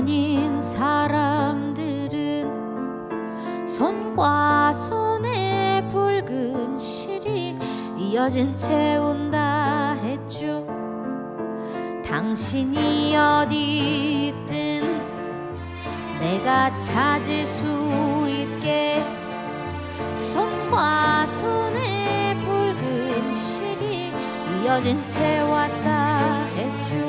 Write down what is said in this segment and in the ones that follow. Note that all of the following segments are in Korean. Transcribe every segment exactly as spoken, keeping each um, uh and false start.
인연인 사람들은 손과 손에 붉은 실이 이어진 채 온다 했죠. 당신이 어디 있든 내가 찾을 수 있게 손과 손에 붉은 실이 이어진 채 왔다 했죠.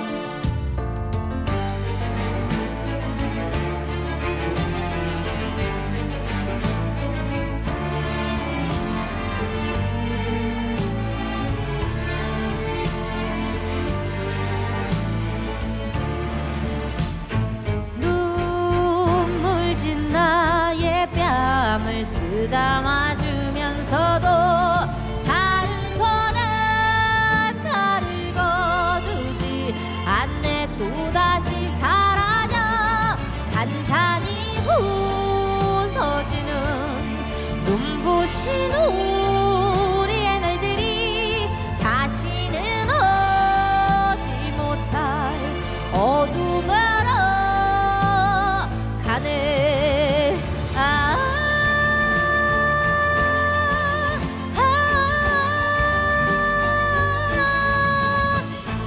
뺨을 쓰다마주면서도 다른 손은 나를 거두지 않네. 또다시 사라져 산산이 부서지는 눈부신 우리의 날들이 다시는 오지 못할 어둠으로 가네. 아, 아, 아,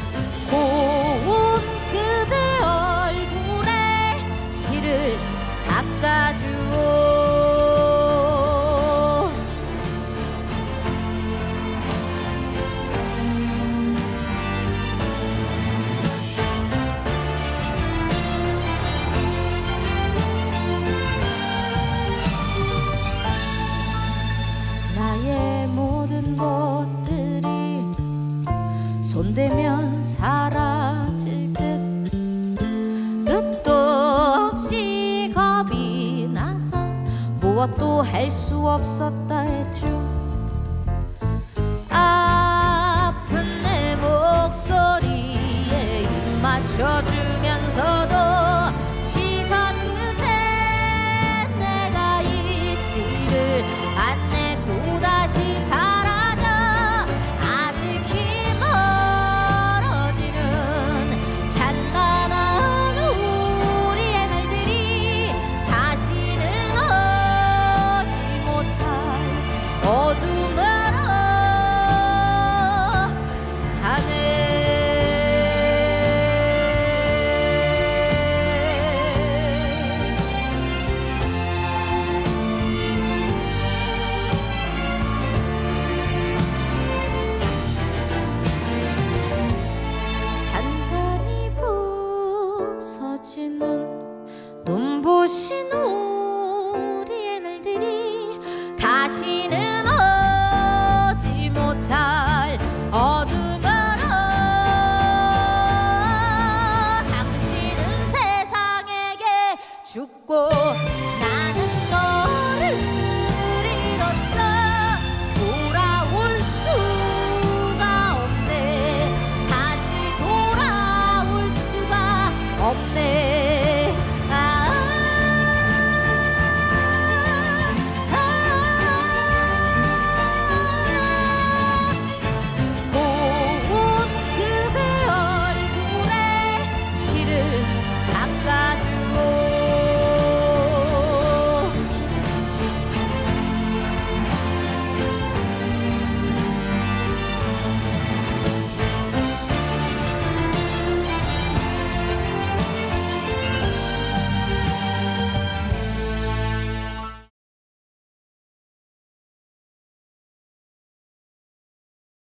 고운 그대 얼굴에 비를 닦아주오. 나의 모든 것들이 손대면 사라질 듯 끝도 없이 겁이 나서 무엇도 할 수 없었다.